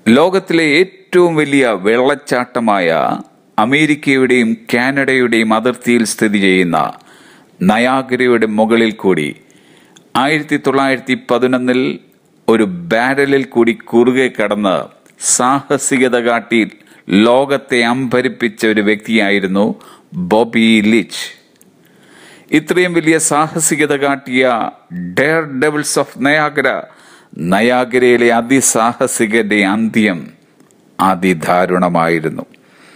ലോകത്തിലെ ഏറ്റവും വലിയ വെള്ളച്ചാട്ടമായ അമേരിക്കയുടെയും കാനഡയുടെയും അതിർത്തിയിൽ സ്ഥിതി ചെയ്യുന്ന നയാഗ്രയുടെ മുകളിൽ കൂടി 1911 ഒരു ബാരലിൽ കൂടി കുറുകെ കടന്ന് സാഹസികത കാട്ടി ലോകത്തെ അമ്പരിപ്പിച്ച ഒരു വ്യക്തിയായിരുന്നു ബോബി ലിച്ച്. ഇത്രയും വലിയ സാഹസികത കാട്ടിയ ഡെയർ ഡെവിൾസ് ഓഫ് നയാഗ്രയിലെ അതിസാഹസികന്റെ അന്ത്യം അതിദാരുണമായിരുന്നു.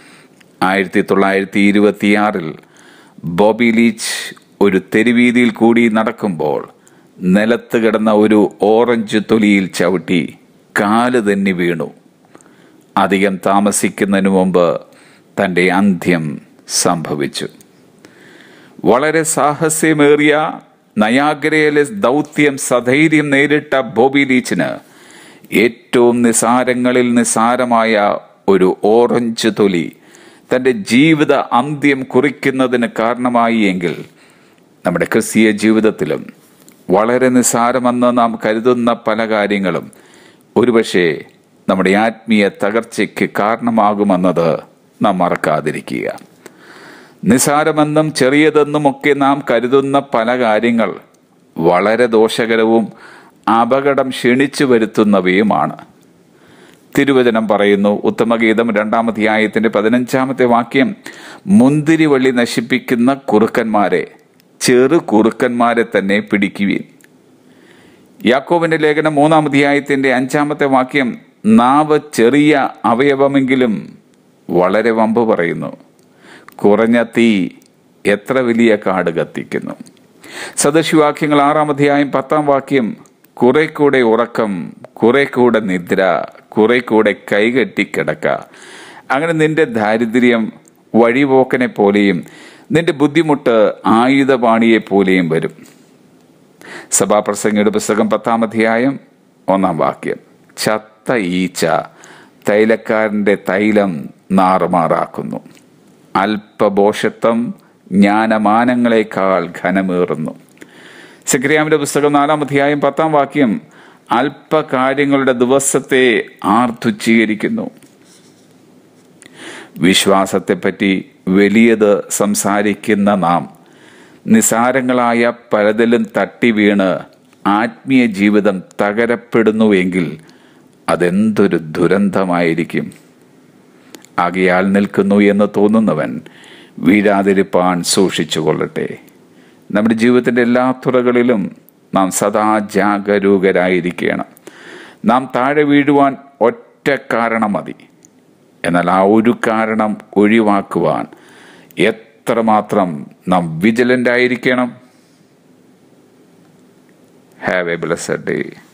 1926 ബോബി ലീച്ച് ഒരു തെരുവീതിയിൽ കൂടി നടക്കുമ്പോൾ നിലത്ത് കിടന്ന ഒരു ഓറഞ്ച് തൊലിയിൽ ചവിട്ടി കാല് തന്നെ വീണു. അധികം താമസിക്കുന്നതിന് മുമ്പ് തൻ്റെ അന്ത്യം സംഭവിച്ചു. വളരെ സാഹസ്യമേറിയ നയാഗ്രയിലെ ദൗത്യം സധൈര്യം നേരിട്ട ബോബി ലീച്ചിന് ഏറ്റവും നിസാരങ്ങളിൽ നിസാരമായ ഒരു ഓറഞ്ച് തൊലി തൻ്റെ ജീവിത അന്ത്യം കുറിക്കുന്നതിന് കാരണമായി എങ്കിൽ നമ്മുടെ ക്രിസ്തീയ ജീവിതത്തിലും വളരെ നിസാരമെന്ന് നാം കരുതുന്ന പല കാര്യങ്ങളും ഒരുപക്ഷെ നമ്മുടെ ആത്മീയ തകർച്ചയ്ക്ക് കാരണമാകുമെന്നത് നാം മറക്കാതിരിക്കുക. നിസാരമെന്നും ചെറിയതെന്നുമൊക്കെ നാം കരുതുന്ന പല കാര്യങ്ങൾ വളരെ ദോഷകരവും അപകടം ക്ഷണിച്ചു വരുത്തുന്നവയുമാണ്. തിരുവചനം പറയുന്നു, ഉത്തമഗീതം 2-ാം അധ്യായത്തിന്റെ 15-ാമത്തെ വാക്യം, മുന്തിരിവള്ളി നശിപ്പിക്കുന്ന കുറുക്കന്മാരെ ചെറു കുറുക്കന്മാരെ തന്നെ പിടിക്കുവിൻ. യാക്കോബിന്റെ ലേഖനം 3-ാം അധ്യായത്തിന്റെ 5-ാമത്തെ വാക്യം, നാവ് ചെറിയ അവയവമെങ്കിലും വളരെ വമ്പ് പറയുന്നു. കുറഞ്ഞ തീ എത്ര വലിയ കാട് കത്തിക്കുന്നു. സദൃശവാക്യങ്ങൾ 6-ാം അധ്യായം 10-ാം വാക്യം, കുറെ കൂടെ ഉറക്കം, കുറെ കൂടെ നിദ്ര, കുറെ കൂടെ കൈകെട്ടി കിടക്ക. അങ്ങനെ നിന്റെ ദാരിദ്ര്യം വഴിപോക്കനെ പോലെയും നിന്റെ ബുദ്ധിമുട്ട് ആയുധപാണിയെ പോലെയും വരും. സഭാപ്രസംഗിയുടെ പുസ്തകം 10-ാം അധ്യായം 1-ാം വാക്യം, ചത്ത ഈച്ച തൈലക്കാരന്റെ തൈലം നാറുമാറാക്കുന്നു. അല്പഭോഷത്വം ജ്ഞാനമാനങ്ങളെക്കാൾ ഘനമേറുന്നു. സെഖര്യാവിന്റെ പുസ്തകം 4-ാം അധ്യായം 10-ാം വാക്യം, അല്പകാര്യങ്ങളുടെ ദിവസത്തെ ആർ തുച്ഛീകരിക്കുന്നു. വിശ്വാസത്തെപ്പറ്റി വലിയത് സംസാരിക്കുന്ന നാം നിസാരങ്ങളായ പലതിലും തട്ടി വീണ് ആത്മീയ ജീവിതം തകരപ്പെടുന്നുവെങ്കിൽ അതെന്തൊരു ദുരന്തമായിരിക്കും. ആകയാൽ നിൽക്കുന്നു എന്ന് തോന്നുന്നവൻ വീഴാതിരിപ്പാൻ സൂക്ഷിച്ചുകൊള്ളട്ടെ. നമ്മുടെ ജീവിതത്തിൻ്റെ എല്ലാ തുറകളിലും നാം സദാ ജാഗരൂകരായിരിക്കണം. നാം താഴെ വീഴുവാൻ ഒറ്റ കാരണം മതി. എന്നാൽ ആ ഒരു കാരണം ഒഴിവാക്കുവാൻ എത്രമാത്രം നാം വിജിലൻ്റ് ആയിരിക്കണം. Have a blessed day.